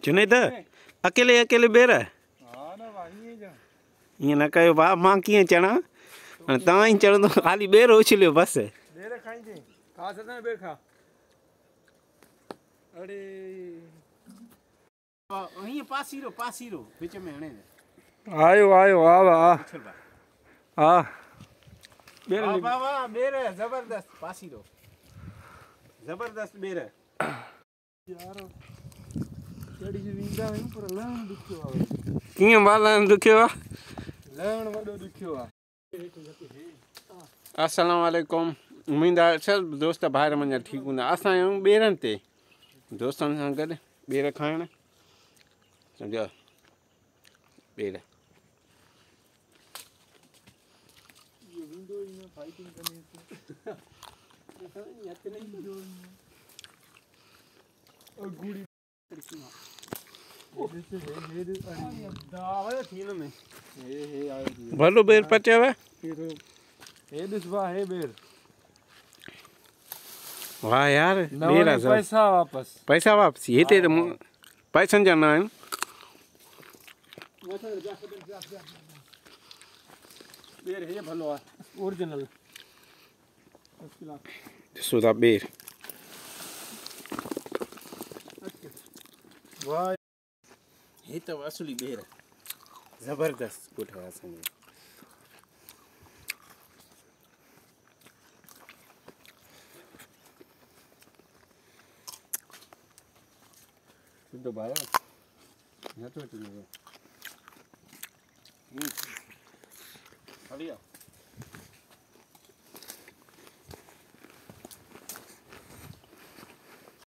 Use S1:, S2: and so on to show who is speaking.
S1: जुनेद अकेले अकेले बेर ईअं न कयो भाउ मां कीअं चढ़ा हाणे तव्हां ई चढ़ंदो ख़ाली बेर उछलियो बसि हीअं पासीरो पासीरो विच में हणे
S2: आयो आयो वाह वाह हाँ
S1: वाह वाह वाह बेर जबरदस्त पासीरो जबरदस्त बेर
S2: यार चढ़ी वींदा आहियूं पर लहण ॾुखियो आहे
S1: कीअं भाउ लहण ॾुखियो आहे
S2: लहण वॾो ॾुखियो आहे
S1: अस्सलाम वालेकुम उम्मीद आहे सभु दोस्त ॿाहिरि मुंहिंजा ठीकु हूंदा असां आहियूं ॿेरनि ते दोस्तनि सां गॾु ॿेर खाइणु सम्झो ॿेर भलो बेर पचयव वाह यार बेर आहे पैसा वापसी हिते त पैसनि जा न आहिनि
S2: भलो आहे ओरिजिनल
S1: ॾिसो था बेर
S2: वाह
S1: हे त असली बेर ज़बरदस्त ॻोठ आहे असांजो सिधो भाई नथो अचे बढ़िया